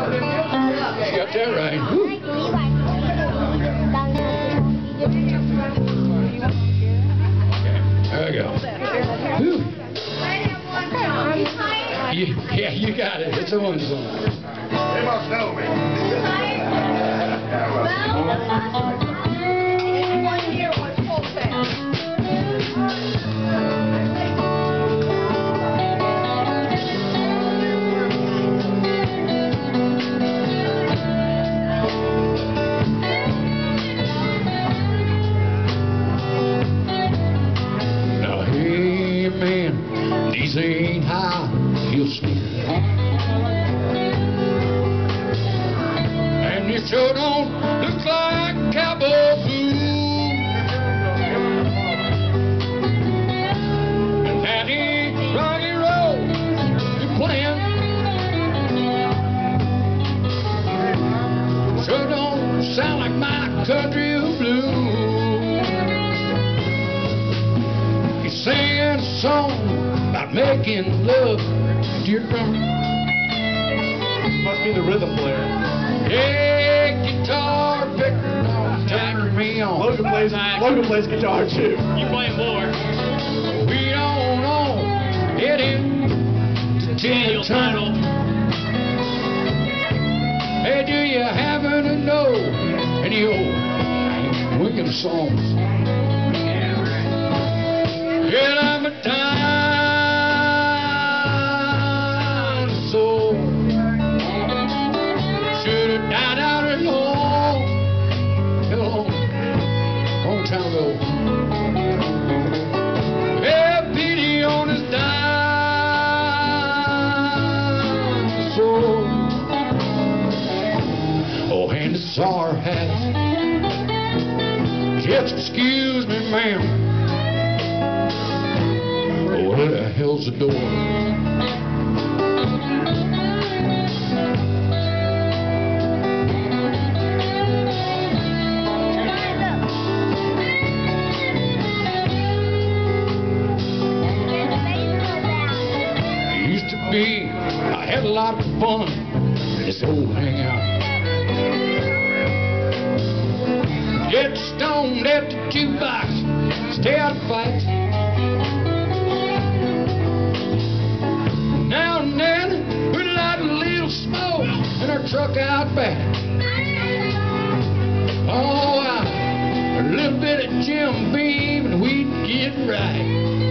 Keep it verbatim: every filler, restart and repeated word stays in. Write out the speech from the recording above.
She got that right. Woo. There we go. Woo. You, yeah, you got it. It's a one song. They must know me. One year was full fast. These ain't how he'll sneak. And you sure don't look like cowboy boots. And that ain't rock and roll you're playing. Sure don't sound like my country blues. He's singing a song about making love, dear drummer. Must be the rhythm player. Yeah, guitar picker, don't turn me on. Logan plays, Logan plays guitar too. You play more. We don't know, heading to Daniel Tuttle. Hey, do you happen to know any old wicked songs? Well, I'm a dinosaur. Should have died out at home. Hello, long time ago. Have pity on his dinosaur. Oh, and the czar has. Just excuse me, ma'am. Where the hell's the door? It used to be, I had a lot of fun in this old hangout. Get stoned at the jukebox, stay out of fights. Now and then, we'd light a little smoke in our truck out back. Oh, uh, a little bit of Jim Beam and we'd get right.